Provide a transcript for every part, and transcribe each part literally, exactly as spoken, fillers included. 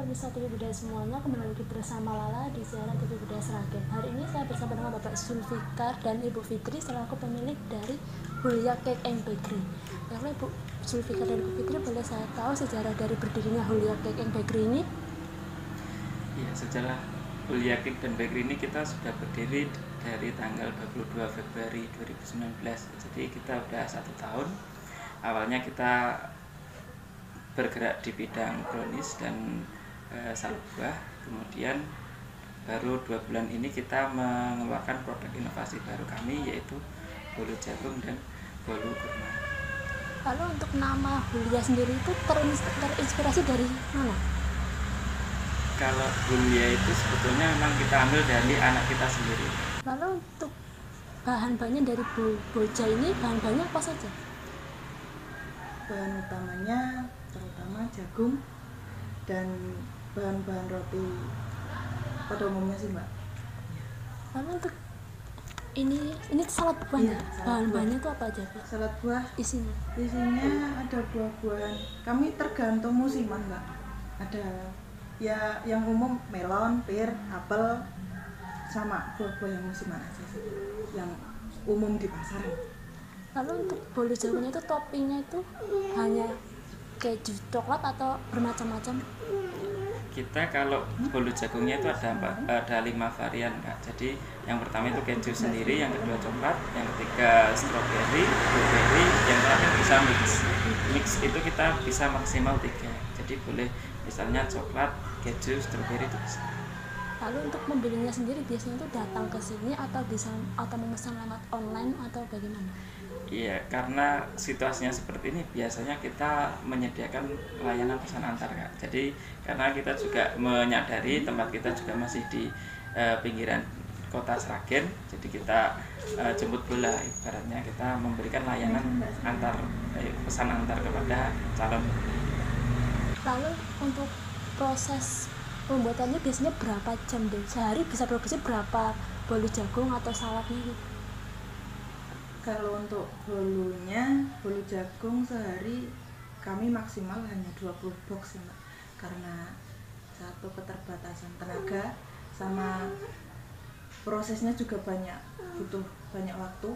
pemirsa T V Budaya semuanya, kembali lagi bersama Lala di siaran T V Budaya Sragen. Hari ini saya bersama dengan Bapak Zulfikar dan Ibu Fitri selaku pemilik dari Hulya Cake and Bakery. Kalau Ibu Zulfikar dan Ibu Fitri, boleh saya tahu sejarah dari berdirinya Hulya Cake and Bakery ini? Iya, sejarah Hulya Cake dan Bakery ini kita sudah berdiri dari tanggal dua puluh dua Februari dua ribu sembilan belas. Jadi kita udah satu tahun. Awalnya kita bergerak di bidang brownies dan e, salut buah. Kemudian baru dua bulan ini kita mengeluarkan produk inovasi baru kami, yaitu bolu jagung dan bolu kurma. Lalu untuk nama Hulya sendiri itu terinspirasi dari mana? Kalau Hulya itu sebetulnya memang kita ambil dari anak kita sendiri. Lalu untuk bahan-bahannya dari boja ini, bahan-bahannya apa saja? Bahan utamanya terutama jagung dan bahan-bahan roti pada umumnya sih, Mbak. Lalu untuk ini ini salad buahnya, iya, bahan-bahannya itu apa aja, Bu? Salad buah Isinya? isinya ada buah-buahan. Kami tergantung musiman, Mbak. Ada ya yang umum melon, pir, apel, sama buah-buah yang musiman aja sih, yang umum di pasaran. Lalu untuk bolu jagungnya itu toppingnya itu hanya keju coklat atau bermacam-macam? Kita kalau bolu jagungnya itu ada empat, ada lima varian, Kak. Jadi yang pertama itu keju sendiri, yang kedua coklat, yang ketiga strawberry, blueberry, yang terakhir bisa mix. Mix itu kita bisa maksimal tiga. Jadi boleh misalnya coklat, keju, strawberry itu bisa. Lalu untuk membelinya sendiri biasanya itu datang ke sini atau bisa atau memesan lewat online atau bagaimana? Iya, karena situasinya seperti ini biasanya kita menyediakan layanan pesan antar, Kak. Jadi karena kita juga menyadari tempat kita juga masih di e, pinggiran kota Sragen, jadi kita e, jemput bola, ibaratnya kita memberikan layanan antar e, pesan antar kepada calon. Lalu untuk proses pembuatannya biasanya berapa jam deh? Sehari bisa produksi berapa bolu jagung atau saladnya gitu? Kalau untuk bolunya, bolu jagung sehari kami maksimal hanya dua puluh box ya, Mbak. Karena satu keterbatasan tenaga sama prosesnya juga banyak, butuh banyak waktu.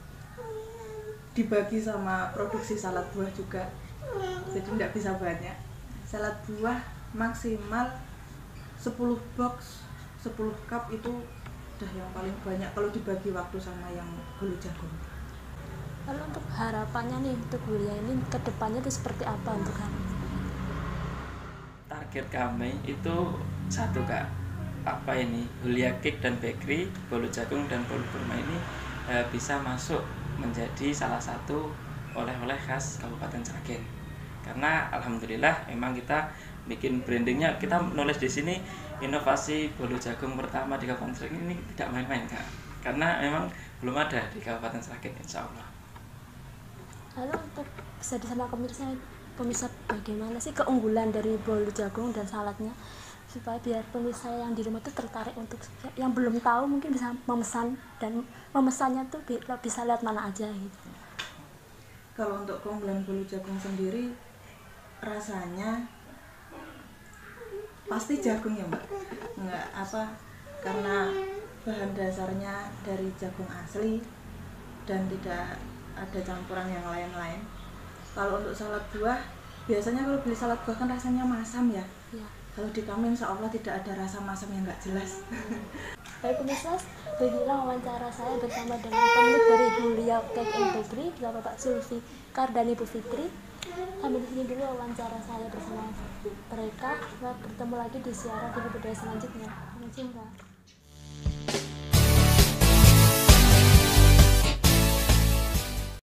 Dibagi sama produksi salad buah juga, jadi tidak bisa banyak. Salad buah maksimal sepuluh box, sepuluh cup itu udah yang paling banyak kalau dibagi waktu sama yang bolu jagung. Lalu untuk harapannya nih untuk Hulya ini ke depannya itu seperti apa untuk kami? Target kami itu satu, Kak. Apa ini? Hulya Cake dan Bakery, bolu jagung dan bolu kurma ini e, bisa masuk menjadi salah satu oleh-oleh khas Kabupaten Sragen. Karena alhamdulillah memang kita bikin brandingnya, kita nulis di sini inovasi bolu jagung pertama di Kabupaten Sragen ini tidak main-main, Kak. Karena memang belum ada di Kabupaten Sragen, insya Allah. Lalu untuk bisa disampaikan pemirsa, pemirsa bagaimana sih keunggulan dari bolu jagung dan saladnya supaya biar pemirsa yang di rumah itu tertarik untuk yang belum tahu mungkin bisa memesan dan memesannya tuh bisa lihat mana aja gitu. Kalau untuk keunggulan bolu jagung sendiri rasanya pasti jagung ya, Mbak. Enggak apa karena bahan dasarnya dari jagung asli dan tidak ada campuran yang lain-lain. Kalau untuk salad buah, biasanya kalau beli salad buah kan rasanya masam ya. Ya. Kalau di kami insya Allah tidak ada rasa masam yang nggak jelas. Baik pemirsa, beginilah wawancara saya bersama dengan pemilik dari Hulya Cake and Bakery, Bapak Zulfikar dan Ibu Fitri. Sampai di sini dulu wawancara saya bersama mereka. Bertemu lagi di siaran T V Budaya selanjutnya. Sampai jumpa.